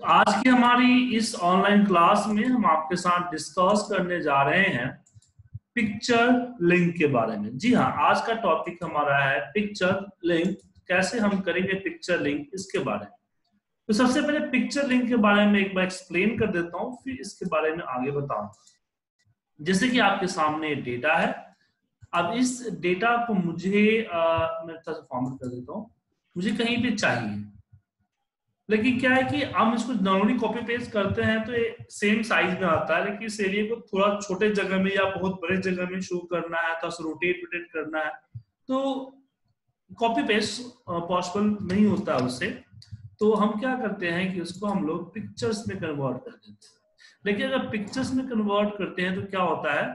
आज की हमारी इस ऑनलाइन क्लास में हम आपके साथ डिस्कस करने जा रहे हैं पिक्चर लिंक के बारे में। जी हाँ, आज का टॉपिक हमारा है पिक्चर लिंक। कैसे हम करेंगे पिक्चर लिंक, इसके बारे में। तो सबसे पहले पिक्चर लिंक के बारे में एक बार एक्सप्लेन कर देता हूँ, फिर इसके बारे में आगे बताऊंगा। जैसे कि आपके सामने डेटा है। अब इस डेटा को मुझे मैं थोड़ा सा फॉर्मेट कर देता हूँ। मुझे कहीं पे चाहिए, लेकिन क्या है कि हम इसको नॉर्मली कॉपी पेस्ट करते हैं तो ये सेम साइज में आता है, लेकिन इस एरिया को थोड़ा छोटे जगह में या बहुत बड़े जगह में शो करना है, थोड़ा सा रोटेट वोटेट करना है, तो कॉपी पेस्ट पॉसिबल नहीं होता है उससे। तो हम क्या करते हैं कि उसको हम लोग पिक्चर्स में कन्वर्ट कर देते हैं। लेकिन अगर पिक्चर्स में कन्वर्ट करते हैं तो क्या होता है,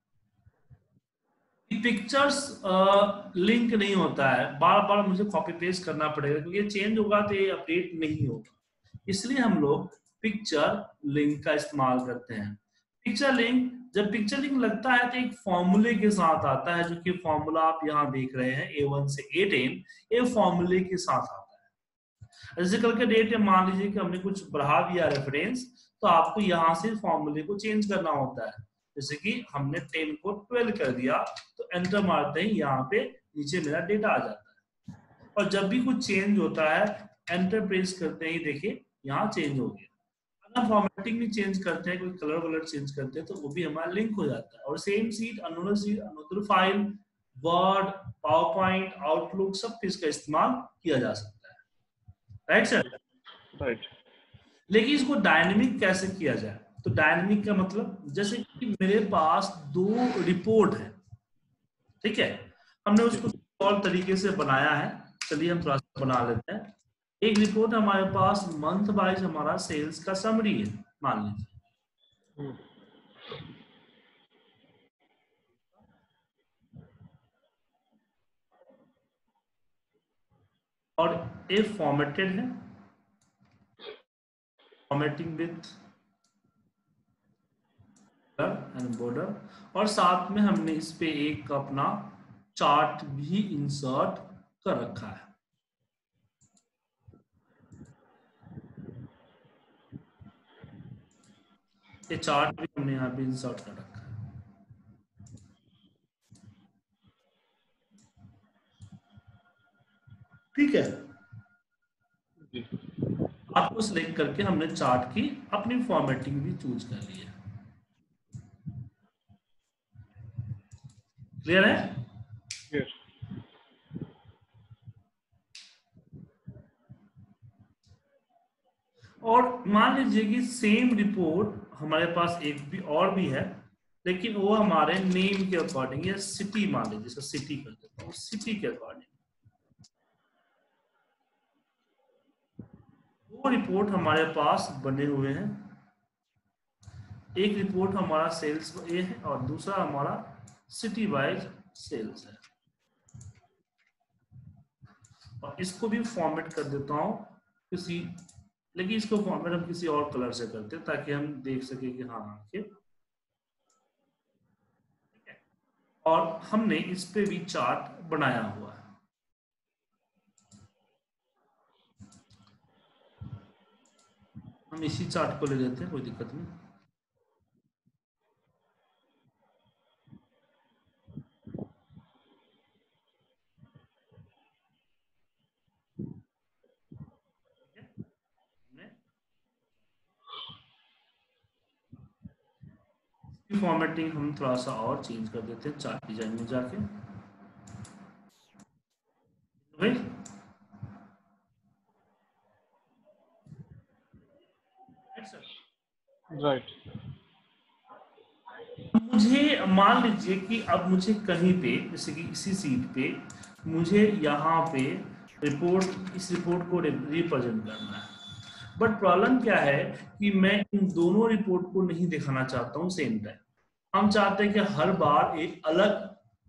पिक्चर्स लिंक नहीं होता है, बार बार मुझे कॉपी पेस्ट करना पड़ेगा, क्योंकि ये चेंज होगा तो ये अपडेट नहीं होगा। इसलिए हम लोग पिक्चर लिंक का इस्तेमाल करते हैं। पिक्चर लिंक, जब पिक्चर लिंक लगता है तो एक फॉर्मूले के साथ आता है, जो कि फॉर्मूला आप यहाँ देख रहे हैं A1 से A10, ये फॉर्मूले के साथ आता है। जैसे कल के डेट में मान लीजिए कि हमने कुछ बढ़ा दिया रेफरेंस, तो आपको यहाँ से फॉर्मूले को चेंज करना होता है। जैसे कि हमने 10 को 12 कर दिया, तो एंटर मारते ही यहाँ पे नीचे मेरा डेटा आ जाता है। और जब भी कुछ चेंज होता है, एंटर प्रेस करते ही देखिए यहाँ चेंज हो गया। अगर फॉर्मेटिंग भी चेंज करते हैं, कोई कलर वलर चेंज करते हैं, तो वो भी हमारा लिंक हो जाता है। और same sheet, another file, word, power point, Outlook, सब इसका इस्तेमाल किया जा सकता है। Right sir? राइट। लेकिन इसको डायनेमिक कैसे किया जाए? तो डायनेमिक का मतलब, जैसे कि मेरे पास 2 रिपोर्ट है, ठीक है, हमने उसको और तरीके से बनाया है। चलिए हम थोड़ा सा बना लेते हैं। एक रिपोर्ट हमारे पास मंथ वाइज हमारा सेल्स का समरी है, मान लीजिए। और ये फॉर्मेटेड है, फॉर्मेटिंग विथ एंड बॉर्डर, और साथ में हमने इस पे एक अपना चार्ट भी इंसर्ट कर रखा है। ये चार्ट भी हमने यहाँ पे इंसर्ट कर रखा है। ठीक है, आपको सिलेक्ट करके हमने चार्ट की अपनी फॉर्मेटिंग भी चूज कर ली है। क्लियर है? Yes. और मान लीजिए कि सेम रिपोर्ट हमारे पास एक भी और भी है, लेकिन वो हमारे नेम के अकॉर्डिंग या सिटी, मान लीजिए इसका सिटी कर देता हूँ, सिटी के अकॉर्डिंग। दो रिपोर्ट हमारे पास बने हुए हैं। एक रिपोर्ट हमारा सेल्स ए है और दूसरा हमारा सिटी वाइज सेल्स है। और इसको भी फॉर्मेट कर देता हूं किसी, लेकिन इसको फॉर्मेट हम किसी और कलर से करते हैं ताकि हम देख सके कि हाँ ठीक है। और हमने इस पे भी चार्ट बनाया हुआ है। हम इसी चार्ट को ले लेते हैं, कोई दिक्कत नहीं। फॉर्मेटिंग हम थोड़ा सा और चेंज कर देते हैं चार्ट डिजाइन में जाके। राइट। मुझे मान लीजिए कि अब मुझे कहीं पे, जैसे कि इसी सीट पे मुझे यहाँ पे रिपोर्ट, इस रिपोर्ट को रिप्रेजेंट करना है। बट प्रॉब्लम क्या है कि मैं इन दोनों रिपोर्ट को नहीं दिखाना चाहता हूँ सेम टाइम। हम चाहते हैं कि हर बार एक अलग,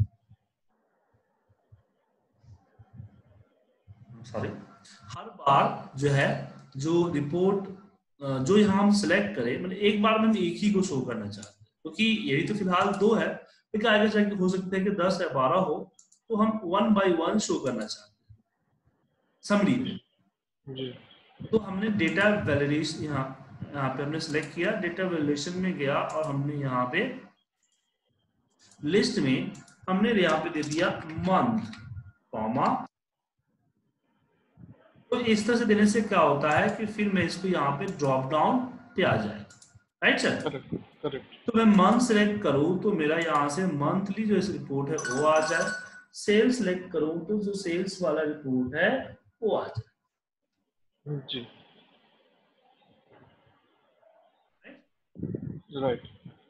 सॉरी, हर बार जो है, जो रिपोर्ट जो यहाँ हम सिलेक्ट करें, मतलब एक बार में हम एक ही को शो करना चाहते हैं, क्योंकि यही तो फिलहाल 2 है, लेकिन आगे जाके हो सकता है कि 10 या 12 हो, तो हम 1 by 1 शो करना चाहते हैं समरी में। जी। तो हमने डेटा वैलिडेशन यहाँ पे हमने सिलेक्ट किया, डेटा वैलिडेशन में गया और हमने यहाँ पे लिस्ट में हमने यहाँ पे दे दिया मंथ कॉमा। तो इस तरह से देने से क्या होता है कि फिर मैं इसको यहाँ पे ड्रॉप डाउन पे आ जाएगा, राइट सर। Correct correct. तो मैं मंथ सिलेक्ट करूं तो मेरा यहाँ से मंथली जो इस रिपोर्ट है वो आ जाए, सेल सिलेक्ट करूं तो जो सेल्स वाला रिपोर्ट है वो आ जाए। जी राइट।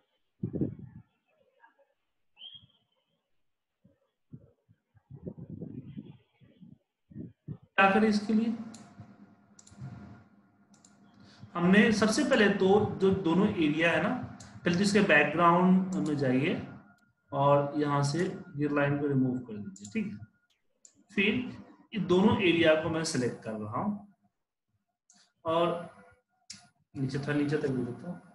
क्या करें इसके लिए, हमने सबसे पहले तो जो दोनों एरिया है ना, पहले तो इसके बैकग्राउंड में जाइए और यहाँ से ये लाइन को रिमूव कर दीजिए, ठीक है। फिर ये दोनों एरिया को मैं सिलेक्ट कर रहा हूं और नीचे तक भी देता हूं।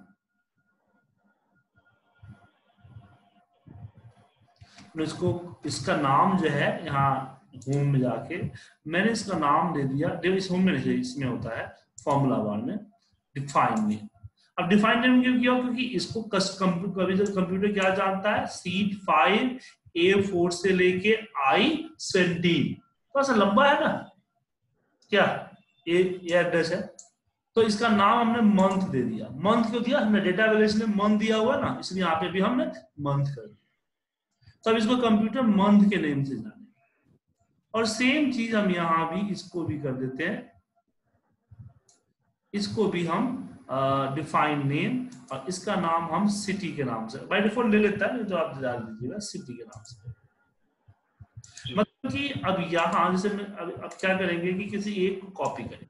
इसको इसका नाम जो है यहाँ होम में जाके मैंने इसका नाम दे दिया, इस होम में नहीं, इसमें होता है फॉर्मूला बार में डिफाइन नेम। अब डिफाइन नेम क्यों किया, क्योंकि इसको कंप्यूटर क्या जानता है, सीट 5 A4 से लेके I17, थोड़ा सा लंबा है ना क्या, ये एड्रेस है। तो इसका नाम हमने मंथ दे दिया। मंथ क्यों दिया, हमने डेटा वैल्यूज में मंथ दिया हुआ ना, इसलिए यहाँ पे भी हमने मंथ कर दिया। तो अब इसको कंप्यूटर मंथ के नेम से जाने, और सेम चीज हम यहाँ भी इसको भी कर देते हैं, इसको भी हम डिफाइन नेम और इसका नाम हम सिटी के नाम से बाय डिफॉल्ट ले लेता है, तो आप डाल दीजिएगा सिटी के नाम से। मतलब कि अब यहाँ जैसे अब क्या करेंगे कि किसी एक को कॉपी करें,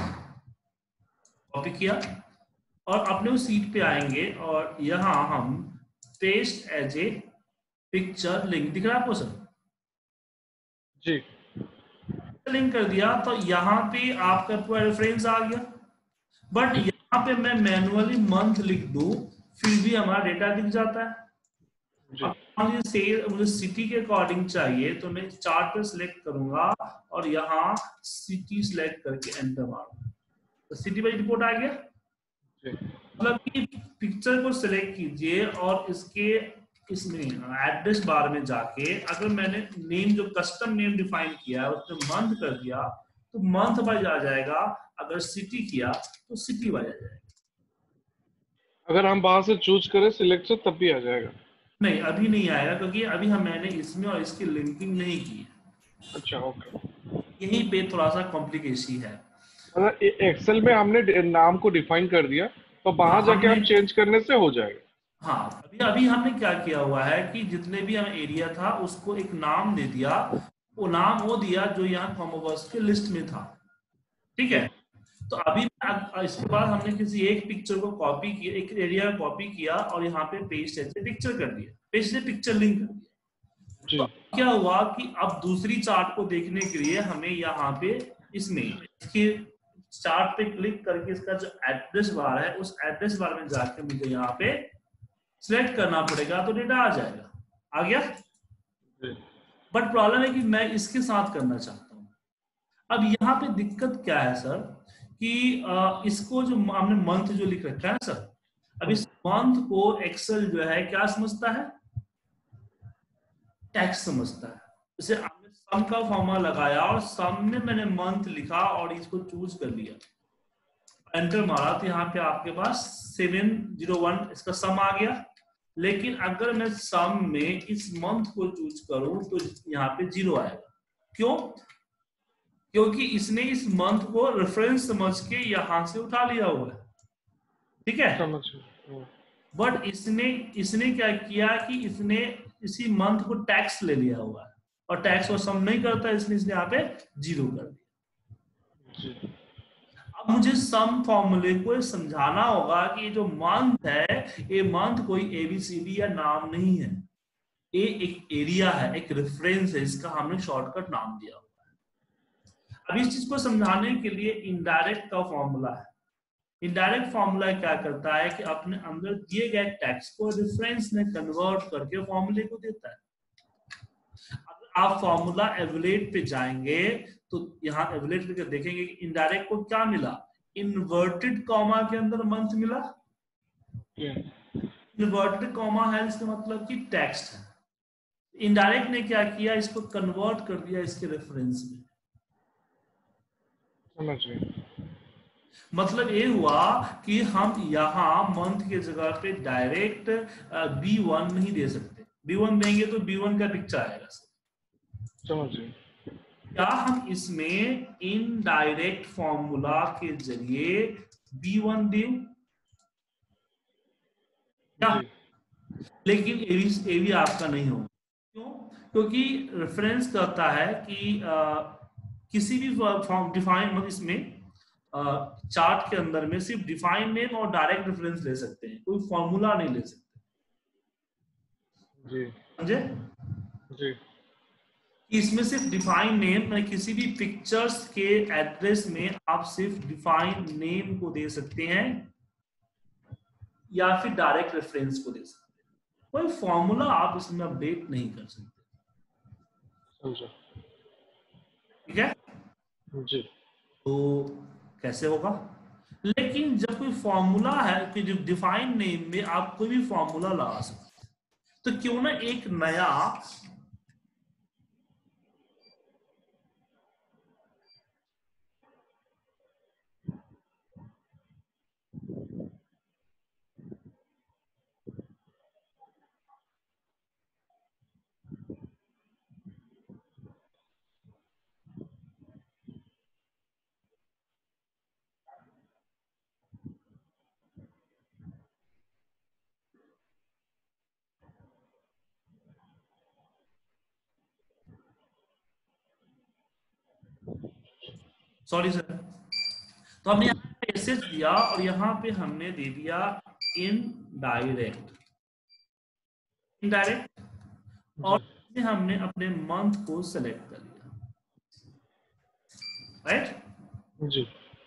कॉपी किया और अपने उस सीट पे आएंगे और यहाँ हम paste as a picture link, दिख रहा है आपको सर जी, लिंक कर दिया तो यहाँ पे आपका पूरा रेफरेंस आ गया। बट यहाँ पे मैं मैनुअली मंथ लिख दूं फिर भी हमारा डेटा दिख जाता है। अब मुझे सिटी के अकॉर्डिंग चाहिए तो मैं चार्ट पे सिलेक्ट करूंगा और यहाँ सिटी सिलेक्ट करके एंटर मारूंगा, तो सिटी वाली रिपोर्ट आ गया। मतलब कि पिक्चर को सिलेक्ट कीजिए और इसके इसमें एड्रेस बार में जाके अगर मैंने नेम जो कस्टम नेम डिफाइन किया है उसमें मंथ कर दिया तो मंथ वाइज आ जाएगा, अगर सिटी किया तो सिटी वाइज आ जाएगा। अगर हम वहां से चूज करें सिलेक्ट से तब भी आ जाएगा? नहीं अभी नहीं आएगा क्योंकि अभी मैंने इसमें और इसकी लिंकिंग नहीं की है। अच्छा ओके, यहीं पे थोड़ा सा कॉम्प्लिकेशन है। मतलब एक्सेल में हमने नाम को डिफाइन कर दिया तो वहां जाके हम चेंज करने से हो जाएगा। हाँ अभी हमने क्या किया हुआ है कि जितने भी हम एरिया था उसको एक नाम दे दिया, वो नाम वो दिया जो यहाँ कॉमोवर्स के लिस्ट में था, ठीक है। तो अभी इसके बाद हमने किसी एक पिक्चर को कॉपी किया, एक एरिया में कॉपी किया और यहाँ पे पेस्ट ऐसे पिक्चर कर दिया, पेस्ट से पिक्चर लिंक कर दिया। तो क्या हुआ कि अब दूसरी चार्ट को देखने के लिए हमें यहाँ पे इसमें इसके चार्ट पे क्लिक करके इसका जो एड्रेस बार है उस एड्रेस बार में जाके मुझे यहाँ पे सिलेक्ट करना पड़ेगा तो डेटा आ जाएगा, आ गया। बट प्रॉब्लम है कि मैं इसके साथ करना चाहता हूँ। अब यहाँ पे दिक्कत क्या है सर कि इसको जो हमने मंथ जो लिख रखा है ना सर, अब इस मंथ को एक्सेल जो है क्या समझता है, टैक्स समझता है। जैसे आपने सम का फॉर्मूला लगाया और सम में मैंने मंथ लिखा और इसको चूज कर लिया, एंटर मारा तो यहाँ पे आपके पास 701 इसका सम आ गया। लेकिन अगर मैं सम में इस मंथ को चूज करूं तो यहाँ पे 0 आएगा। क्यों, क्योंकि इसने इस मंथ को रेफरेंस समझ के यहां से उठा लिया हुआ है, ठीक है। बट इसने क्या किया कि इसने इसी मंथ को टैक्स ले लिया हुआ है और टैक्स को सम नहीं करता, इसलिए इसने यहाँ पे 0 कर दिया। अब मुझे सम फॉर्मूले को समझाना होगा कि जो मंथ है ये मंथ कोई एबीसीडी या नाम नहीं है, ये एक एरिया है, एक रेफरेंस है, इसका हमने शॉर्टकट नाम दिया हुआ है। अब इस चीज को समझाने के लिए इनडायरेक्ट का फॉर्मूला है। इनडायरेक्ट फॉर्मूला क्या करता है कि अपने अंदर दिए गए टेक्स्ट को रेफरेंस में कन्वर्ट करके फॉर्मूले को देता है। अगर आप फॉर्मूला एवलेट पे जाएंगे तो यहाँ एवेल्यूएट करके देखेंगे कि इनडायरेक्ट को क्या मिला, इन्वर्टेड कॉमा के अंदर मंथ मिला। इन्वर्टेड कॉमा है इसका मतलब कि टेक्स्ट है। इनडायरेक्ट ने क्या किया, इसको कन्वर्ट कर दिया इसके रेफरेंस में। मतलब ये हुआ कि हम यहाँ मंथ के जगह पे डायरेक्ट B1 नहीं दे सकते। B1 देंगे तो B1 का पिक्चर आएगा। समझिए। क्या हम इसमें इनडायरेक्ट फॉर्मूला के जरिए B1 दें क्या? लेकिन ये भी आपका नहीं होगा। क्यों? क्योंकि रेफरेंस कहता है कि किसी भी फॉर्म डिफाइन, मतलब इसमें चार्ट के अंदर में सिर्फ डिफाइन नेम और डायरेक्ट रेफरेंस ले सकते हैं, कोई फॉर्मूला नहीं ले सकते। जी समझे? जी। इसमें सिर्फ डिफाइन नेम, किसी भी पिक्चर्स के एड्रेस में आप सिर्फ डिफाइन नेम को दे सकते हैं या फिर डायरेक्ट रेफरेंस को दे सकते हैं। कोई फॉर्मूला आप इसमें अपडेट नहीं कर सकते। समझा। ठीक है जी। तो कैसे होगा? लेकिन जब कोई फॉर्मूला है कि जो डिफाइन नेम में आप कोई भी फॉर्मूला लगा सकते हैं, तो क्यों ना एक नया सॉरी सर, तो हमने यहाँ पे एसेज दिया और यहाँ पे हमने दे दिया इनडायरेक्ट और हमने अपने मंथ को सेलेक्ट कर लिया, राइट जी।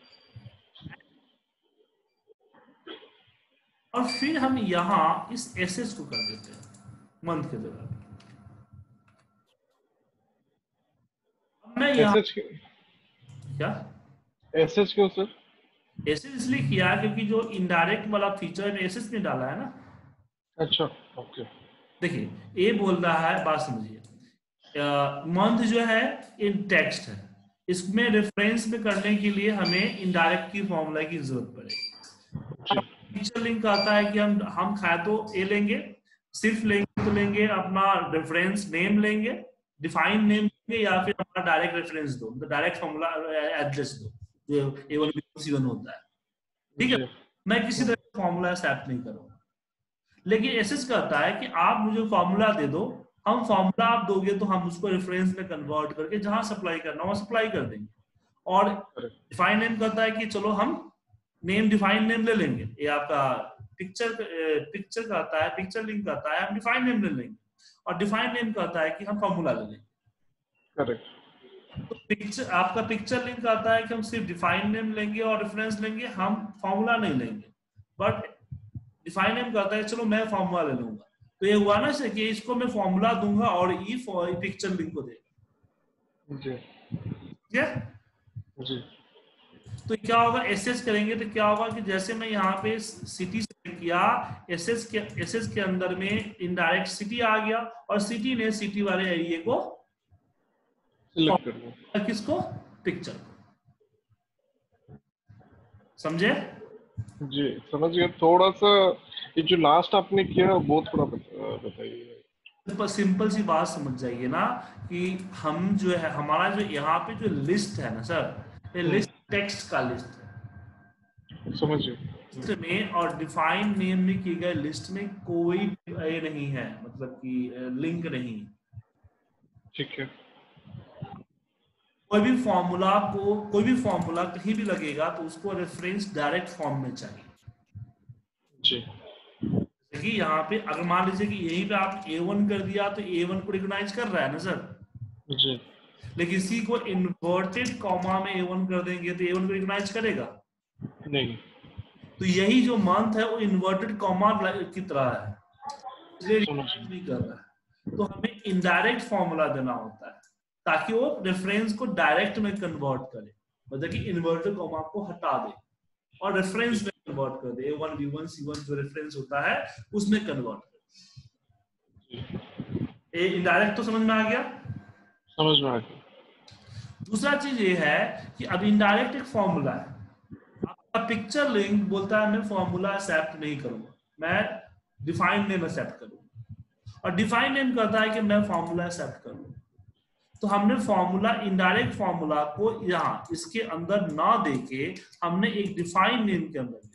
और फिर हम यहाँ इस एसेज को कर देते हैं मंथ के जगह। मैं यहाँ क्या एसएच क्यों सर? एसेज इसलिए किया क्योंकि जो इनडायरेक्ट वाला फीचर में एसेज में डाला है ना। अच्छा ओके। देखिए ये बोल रहा है, बात समझिए, मंथ जो है इन टेक्स्ट है, इसमें रेफरेंस में करने के लिए हमें इनडायरेक्ट की फॉर्मूला की जरूरत पड़ेगी। पिक्चर लिंक आता है कि हम खाए तो ए लेंगे, सिर्फ लेंगे तो लेंगे अपना रेफरेंस नेम लेंगे, डिफाइन नेम लेंगे या फिर अपना डायरेक्ट रेफरेंस दो, मतलब डायरेक्ट फॉर्मूला एड्रेस दो जो A1 B1 C1 होता है। ठीक है, मैं किसी तरह फॉर्मूला एक्सेप्ट नहीं करूंगा। लेकिन एसेज कहता है कि आप मुझे फॉर्मूला दे दो, हम फॉर्मूला आप दोगे तो हम उसको रेफरेंस में कन्वर्ट करके जहां सप्लाई करना वहां सप्लाई कर देंगे। और डिफाइन नेम कहता है कि चलो हम नेम डिफाइन नेम ले लेंगे, ये आपका पिक्चर कहता है, पिक्चर लिंक कहता है हम डिफाइन नेम ले लेंगे, और डिफाइन नेम कहता है कि हम फॉर्मूला ले लेंगे। करेक्ट। तो पिक्चर आपका पिक्चर लिंक आता है कि हम सिर्फ डिफाइन नेम लेंगे और रेफरेंस लेंगे, हम फॉर्मूला नहीं लेंगे। बट डिफाइन नेम कहता है चलो मैं फॉर्मूला ले लूंगा, तो ये हुआ ना से कि इसको मैं फॉर्मूला दूंगा और ई पिक्चर लिंक को देगा। जी ठीक है जी। तो क्या होगा, एसएस करेंगे तो क्या होगा कि जैसे मैं यहाँ पे सिटी सेलेक्ट किया, एसएस के अंदर में इनडायरेक्ट सिटी आ गया और सिटी ने सिटी वाले एरिया को सिलेक्ट कर दिया। किसको? पिक्चर को। समझे? जी समझ गया। थोड़ा सा ये जो लास्ट आपने किया वो थोड़ा बताइए। सिंपल सी बात समझ जाइए ना कि हम जो है हमारा जो यहाँ पे जो लिस्ट है ना सर, ये लिस्ट टेक्स्ट का लिस्ट है। समझिए। लिस्ट में और डिफाइन नेम में किए गए लिस्ट में कोई ये नहीं है, मतलब कि लिंक नहीं। ठीक है। कोई भी फॉर्मूला कहीं भी लगेगा तो उसको रेफरेंस डायरेक्ट फॉर्म में चाहिए। जी। जैसे कि यहाँ पे अगर मान लीजिए कि यहीं पे आप A1 कर दिया तो A1 को रिकॉग्नाइज कर रहा है ना सर। जी। लेकिन इसी को इन्वर्टेड कॉमा में A1 कर देंगे तो A1 को रिकॉग्नाइज करेगा नहीं। तो यही जो मंथ है वो इन्वर्टेड कॉमा की तरह है, इसलिए रिकॉग्नाइज नहीं कर रहा है। तो हमें इनडायरेक्ट फॉर्मूला देना होता है। ताकि वो रेफरेंस को डायरेक्ट में कन्वर्ट करे, मतलब कि इन्वर्टेड कॉमा को हटा दे और रेफरेंस में कन्वर्ट कर दे। A1 B1 C1 जो रेफरेंस होता है उसमें कन्वर्ट कर दे। ये इनडायरेक्ट तो समझ में आ गया? समझ में आ गया। दूसरा चीज ये है कि अब इनडायरेक्ट एक फॉर्मूला है, आपका पिक्चर लिंक बोलता है मैं फॉर्मूला एक्सेप्ट नहीं करूंगा, मैं डिफाइंड नेम एक्सेप्ट करूंगा, और डिफाइंड नेम कहता है कि मैं फॉर्मूला एक्सेप्ट करूंगा। तो हमने फॉर्मूला, इनडायरेक्ट फॉर्मूला को यहाँ इसके अंदर ना देके हमने एक डिफाइंड नेम के अंदर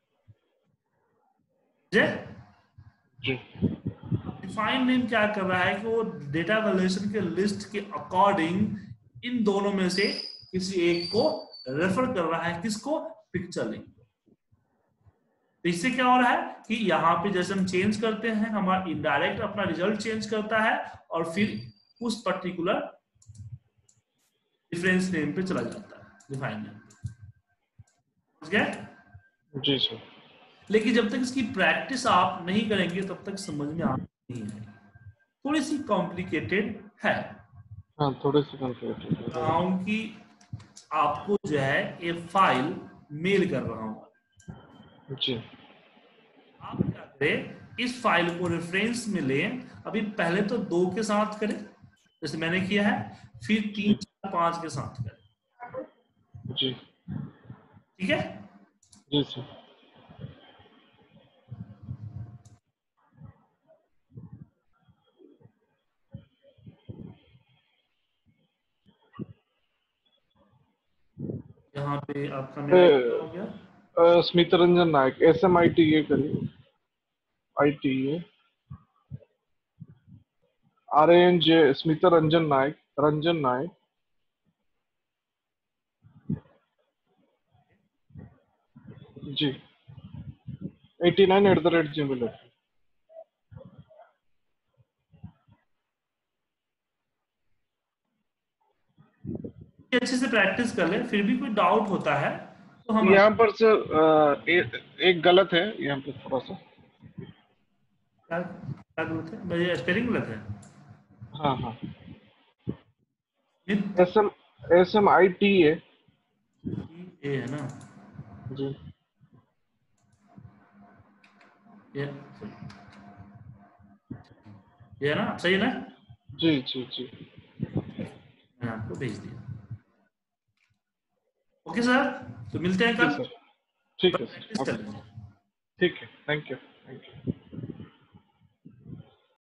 जी। डिफाइंड नेम क्या कर रहा है कि वो डेटा वैल्यूएशन के लिस्ट के अकॉर्डिंग इन दोनों में से किसी एक को रेफर कर रहा है, किसको? Picture link. तो इससे क्या हो रहा है कि यहाँ पे जैसे हम चेंज करते हैं, हमारा इनडायरेक्ट अपना रिजल्ट चेंज करता है और फिर उस पर्टिकुलर डिफरेंस नेम पे चला जाता है, डिफाइंड नेम पे। समझ गए? जी सर। लेकिन जब तक इसकी प्रैक्टिस आप नहीं करेंगे तब तक समझ में नहीं है, थोड़ी सी कॉम्प्लिकेटेड है। हाँ, थोड़े से कॉम्प्लिकेटेड है। कि आपको जो है ये फाइल मेल कर रहा हूं जी। आप क्या करें, इस फाइल को रेफरेंस में लें। अभी पहले तो 2 के साथ करें जैसे मैंने किया है, फिर 3 4 5 के साथ करें। जी। ठीक है? जी सर। यहाँ पे आपका मेरा हो गया स्मित रंजन नायक, SMITA करिए, ITA RANJ, स्मित रंजन नायक, रंजन नायक। जी। 89@gmail. अच्छे से प्रैक्टिस कर ले, फिर भी कोई डाउट होता है तो हम यहाँ पर सर एक गलत है यहाँ पे थोड़ा सा। क्या क्या गलत है? मेरी स्पेलिंग गलत है? हाँ हाँ। नित SMITA। ये है ना, जी। ये ये है ना, सही है ना? जी जी जी। मैंने आपको भेज दिया। ओके सर, तो मिलते हैं जी कल। सर। ठीक है सर। प्रैक्टिस कर लीजिए। ठीक है। Thank you. Thank you.